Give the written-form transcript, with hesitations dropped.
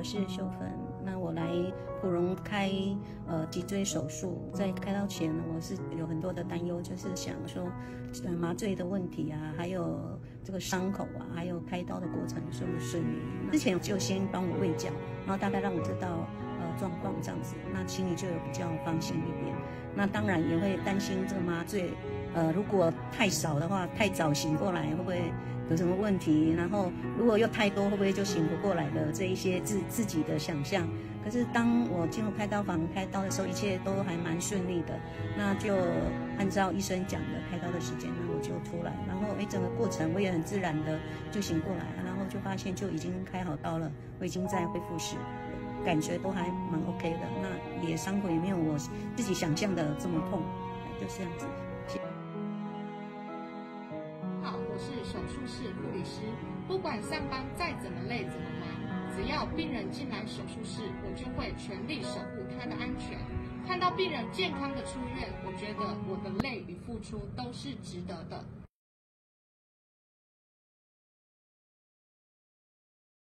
我是秀芬。那我来普荣开脊椎手术，在开刀前我是有很多的担忧，就是想说麻醉的问题啊，还有这个伤口啊，还有开刀的过程顺不顺利。之前就先帮我喂教，然后大概让我知道状况这样子，那心里就有比较放心一点。那当然也会担心这个麻醉，如果太少的话，太早醒过来会不会有什么问题？然后如果又太多，会不会就醒不过来的？这一些自己的想象。可是当我进入开刀房开刀的时候，一切都还蛮顺利的。那就按照医生讲的开刀的时间，那我就出来，然后整个过程我也很自然的就醒过来，然后就发现就已经开好刀了，我已经在恢复室。感觉都还蛮 OK 的，那也伤口也没有我自己想象的这么痛，就这样子。 好，我是手术室护理师，不管上班再怎么累怎么忙，只要病人进来手术室，我就会全力守护他的安全。看到病人健康的出院，我觉得我的累与付出都是值得的。